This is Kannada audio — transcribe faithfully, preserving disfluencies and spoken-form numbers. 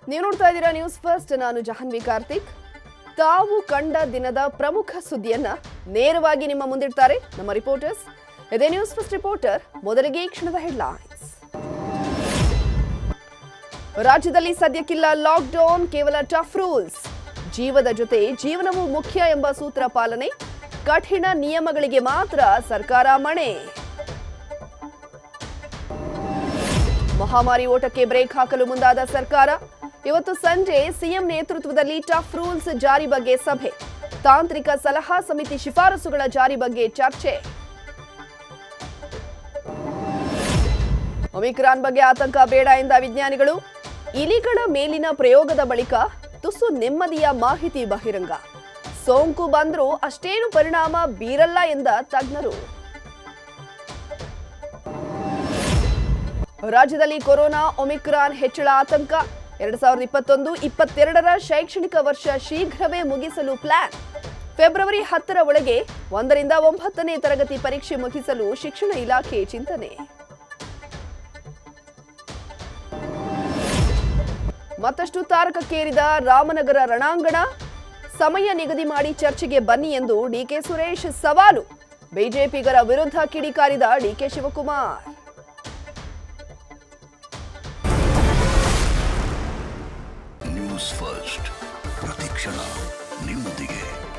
ನೀವು ನೋಡ್ತಾ ಇದ್ದೀರಾ ನ್ಯೂಸ್ ಫಸ್ಟ್. ನಾನು ಜಾಹ್ನವಿ ಕಾರ್ತಿಕ್. ತಾವು ಕಂಡ ದಿನದ ಪ್ರಮುಖ ಸುದ್ದಿಯನ್ನ ನೇರವಾಗಿ ನಿಮ್ಮ ಮುಂದಿಡ್ತಾರೆ ನಮ್ಮ ರಿಪೋರ್ಟರ್ಸ್. ಇದೇ ನ್ಯೂಸ್ ಫಸ್ಟ್ ರಿಪೋರ್ಟರ್. ಮೊದಲಿಗೆ ಈ ಕ್ಷಣದ ಹೆಡ್ಲೈನ್ಸ್. ರಾಜ್ಯದಲ್ಲಿ ಸದ್ಯಕ್ಕಿಲ್ಲ ಲಾಕ್ಡೌನ್, ಕೇವಲ ಟಫ್ ರೂಲ್ಸ್. ಜೀವದ ಜೊತೆ ಜೀವನವೂ ಮುಖ್ಯ ಎಂಬ ಸೂತ್ರ ಪಾಲನೆ, ಕಠಿಣ ನಿಯಮಗಳಿಗೆ ಮಾತ್ರ ಸರ್ಕಾರ ಮಣೆ. ಮಹಾಮಾರಿ ಓಟಕ್ಕೆ ಬ್ರೇಕ್ ಹಾಕಲು ಮುಂದಾದ ಸರ್ಕಾರ. ಇವತ್ತು ಸಂಜೆ ಸಿಎಂ ನೇತೃತ್ವದಲ್ಲಿ ಟಫ್ ರೂಲ್ಸ್ ಜಾರಿ ಬಗ್ಗೆ ಸಭೆ, ತಾಂತ್ರಿಕ ಸಲಹಾ ಸಮಿತಿ ಶಿಫಾರಸುಗಳ ಜಾರಿ ಬಗ್ಗೆ ಚರ್ಚೆ. ಒಮಿಕ್ರಾನ್ ಬಗ್ಗೆ ಆತಂಕ ಬೇಡ ಎಂದ ವಿಜ್ಞಾನಿಗಳು. ಇಲಿಗಳ ಮೇಲಿನ ಪ್ರಯೋಗದ ಬಳಿಕ ತುಸು ನೆಮ್ಮದಿಯ ಮಾಹಿತಿ ಬಹಿರಂಗ. ಸೋಂಕು ಬಂದರೂ ಅಷ್ಟೇನು ಪರಿಣಾಮ ಬೀರಲ್ಲ ಎಂದ ತಜ್ಞರು. ರಾಜ್ಯದಲ್ಲಿ ಕೊರೋನಾ ಒಮಿಕ್ರಾನ್ ಹೆಚ್ಚಳ ಆತಂಕ. ಎರಡ್ ಸಾವಿರದ ಇಪ್ಪತ್ತೊಂದು ಇಪ್ಪತ್ತೆರಡರ ಶೈಕ್ಷಣಿಕ ವರ್ಷ ಶೀಘ್ರವೇ ಮುಗಿಸಲು ಪ್ಲಾನ್. ಫೆಬ್ರವರಿ ಹತ್ತರ ಒಳಗೆ ಒಂದರಿಂದ ಒಂಬತ್ತನೇ ತರಗತಿ ಪರೀಕ್ಷೆ ಮುಗಿಸಲು ಶಿಕ್ಷಣ ಇಲಾಖೆ ಚಿಂತನೆ. ಮತ್ತಷ್ಟು ತಾರಕಕ್ಕೇರಿದ ರಾಮನಗರ ರಣಾಂಗಣ. ಸಮಯ ನಿಗದಿ ಮಾಡಿ ಚರ್ಚೆಗೆ ಬನ್ನಿ ಎಂದು ಡಿಕೆ ಸುರೇಶ್ ಸವಾಲು. ಬಿಜೆಪಿಗರ ವಿರುದ್ಧ ಕಿಡಿಕಾರಿದ ಡಿಕೆ ಶಿವಕುಮಾರ್. ನ್ಯೂಸ್ ಫಸ್ಟ್, ಪ್ರತಿಕ್ಷಣ ನಿಮ್ಮೊಂದಿಗೆ.